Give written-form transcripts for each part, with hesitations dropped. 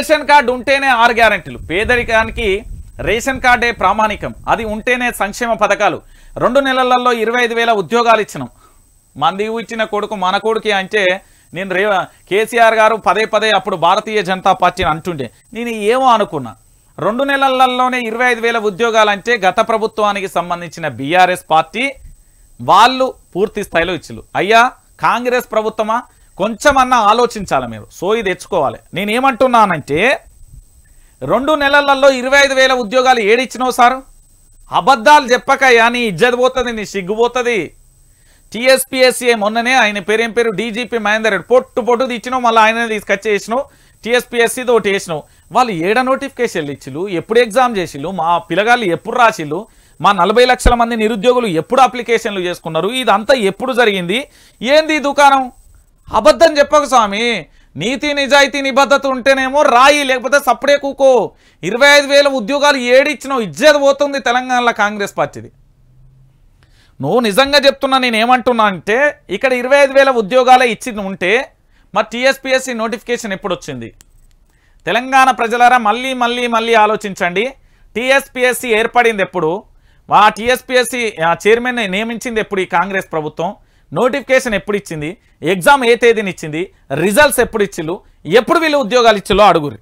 Ration card ఉంటేనే 6 గ్యారెంటీలు. పేదరికానికి ration కార్డే ప్రామాణికం. అది ఉంటేనే సంక్షేమ పథకాలు. 2 నెలలలో 25,000 ఉద్యోగాలు ఇచ్చినాం. మంది ఇచ్చిన కొడుకు మన కొడుకు అంటే నేను కేసీఆర్ గారు పదే అప్పుడు భారతీయ జనతా పార్టీని అంటుండే నేను ఏమో అనుకున్నా. 2 నెలలలోనే 25,000 ఉద్యోగాలు అంటే గత ప్రభుత్వానికి సంబంధించిన బీఆర్ఎస్ పార్టీ వాళ్ళు పూర్తి స్థాయిలో ఇచ్చిలు. అయ్యా కాంగ్రెస్ ప్రభుత్వమా కొంచెమన్నా ఆలోచించాలి, మీరు సోయి తెచ్చుకోవాలి. నేనేమంటున్నానంటే 2 నెలలలో 25,000 ఉద్యోగాలు ఏడిచ్చినావు సార్? అబద్ధాలు చెప్పకయ్యా, నీ ఇజ్జత్ పోతుంది, నీ సిగ్గుపోతుంది. టీఎస్పీఎస్సీ మొన్ననే ఆయన పేరేం పేరు డీజీపీ మహేందర్ రెడ్డి పొట్టు ఇచ్చినావు, మళ్ళీ ఆయన తీసుకొచ్చి వేసినావు. టీఎస్పీఎస్సీ తోటి వేసినావు. వాళ్ళు ఏడ నోటిఫికేషన్లు ఇచ్చిలు, ఎప్పుడు ఎగ్జామ్ చేసిళ్ళు, మా పిల్లగాళ్ళు ఎప్పుడు రాసిళ్ళు, మా 40 లక్షల మంది నిరుద్యోగులు ఎప్పుడు అప్లికేషన్లు చేసుకున్నారు, ఇదంతా ఎప్పుడు జరిగింది, ఏంది దుకాణం? అబద్ధం చెప్పకు స్వామి. నీతి నిజాయితీ నిబద్ధత ఉంటేనేమో రాయి, లేకపోతే సప్పుడే కూకో. 25,000 ఉద్యోగాలు ఏడిచ్చినావు, ఇజ్జత్ పోతుంది తెలంగాణలో కాంగ్రెస్ పార్టీది. నువ్వు నిజంగా చెప్తున్నా. నేనేమంటున్నా అంటే ఇక్కడ 25,000 ఉద్యోగాలే ఇచ్చి ఉంటే మరి టీఎస్పీఎస్సీ నోటిఫికేషన్ ఎప్పుడు వచ్చింది? తెలంగాణ ప్రజలారా మళ్ళీ ఆలోచించండి. టీఎస్పీఎస్సీ ఏర్పడింది ఎప్పుడు? ఆ టీఎస్పీఎస్సీ చైర్మన్ నియమించింది ఎప్పుడు ఈ కాంగ్రెస్ ప్రభుత్వం? నోటిఫికేషన్ ఎప్పుడు ఇచ్చింది? ఎగ్జామ్ ఏ తేదీని ఇచ్చింది? రిజల్ట్స్ ఎప్పుడు ఇచ్చిళ్ళు? ఎప్పుడు వీళ్ళు ఉద్యోగాలు ఇచ్చిల్లో అడుగురి.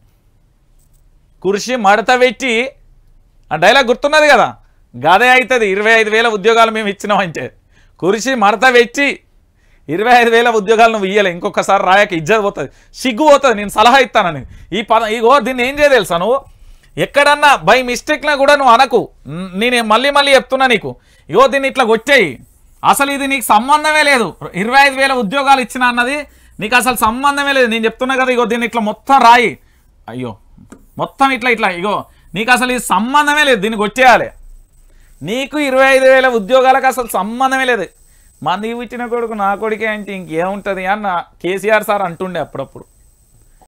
కుర్చీ మడత పెట్టి ఆ డైలాగ్ గుర్తున్నది కదా, గదే అవుతుంది. 25,000 ఉద్యోగాలు మేము ఇచ్చినామంటే కుర్చీ మడత పెట్టి 25,000 ఉద్యోగాలు నువ్వు ఇయ్యలే. ఇంకొకసారి రాయక ఇజ్జత్ పోతుంది, సిగ్గు పోతుంది. నేను సలహా ఇస్తానని ఇగో దీన్ని ఏం చేయ తెలుసా, నువ్వు ఎక్కడన్నా బై మిస్టేక్నా కూడా నువ్వు అనకు. నేను మళ్ళీ చెప్తున్నా నీకు. ఇగో దీన్ని ఇట్లా కొట్టేయి. అసలు ఇది నీకు సంబంధమే లేదు. 25,000 ఉద్యోగాలు ఇచ్చిన అన్నది నీకు అసలు సంబంధమే లేదు. నేను చెప్తున్నా కదా, ఇగో దీన్ని ఇట్లా మొత్తం రాయి. అయ్యో మొత్తం ఇట్లా ఇగో నీకు అసలు ఇది సంబంధమే లేదు, దీన్ని కొట్టేయాలి. నీకు 25,000 ఉద్యోగాలకు అసలు సంబంధమే లేదు. మా నీవు ఇచ్చిన కొడుకు నా కొడుకే అంటే ఇంకేముంటుంది అన్న కేసీఆర్ సార్ అంటుండే అప్పుడప్పుడు.